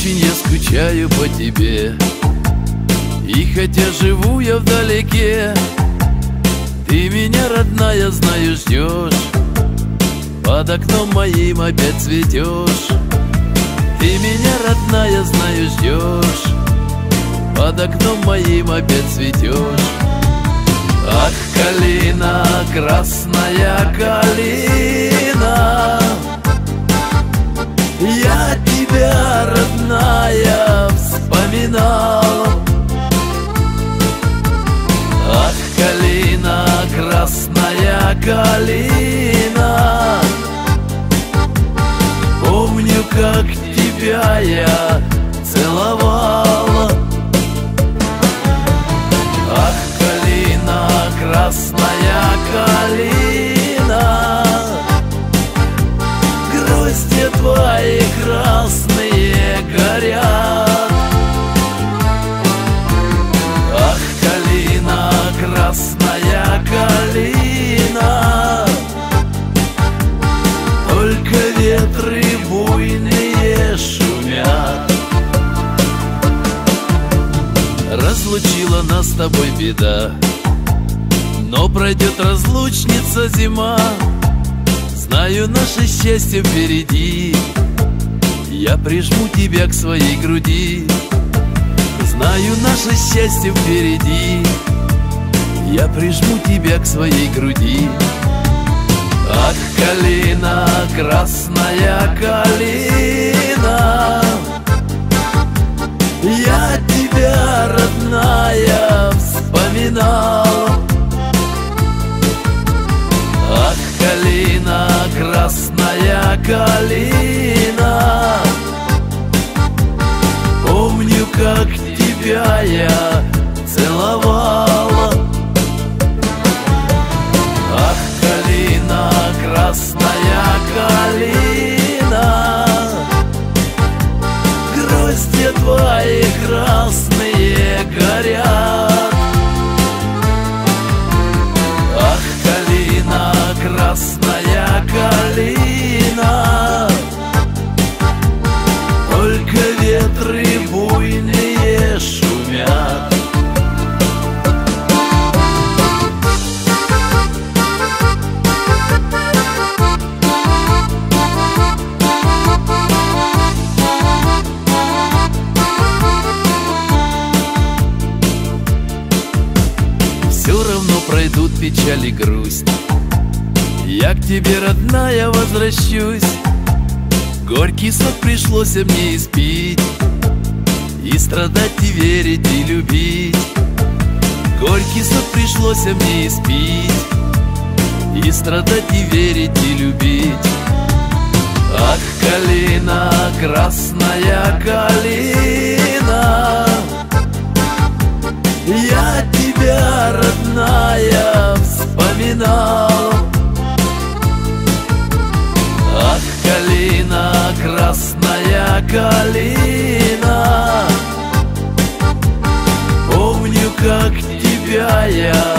Очень я скучаю по тебе, и хотя живу я вдалеке, ты меня, родная, знаю, ждешь. Под окном моим опять цветешь. Ты меня, родная, знаю, ждешь. Под окном моим опять цветешь. Ах, калина, красная калина, я тебя, родная, вспоминал. Ах, калина, красная калина, помню, как тебя я целовал. Ах, калина, красная калина, грозди твои красные горят. Ах, калина, красная калина, только ветры буйные шумят. Разлучила нас с тобой беда, но пройдет разлучница зима. Знаю, наше счастье впереди, я прижму тебя к своей груди. Знаю, наше счастье впереди, я прижму тебя к своей груди. Ах, калина, красная калина, я тебя, родная, вспоминал. Ах, калина, красная калина, помню, как тебя я целовал. Ах, калина, красная калина, грозди твои красные горят. Ах, калина, красная калина, только ветры буйные шумят. Все равно пройдут печаль и грусть, я к тебе, родная, возвращусь. Горький сок пришлось мне испить, и страдать, и верить, и любить. Горький сок пришлось мне испить, и страдать, и верить, и любить. Ах, калина, красная калина, я тебя, родная, вспоминал. Ах, калина, красная калина, помню, как тебя я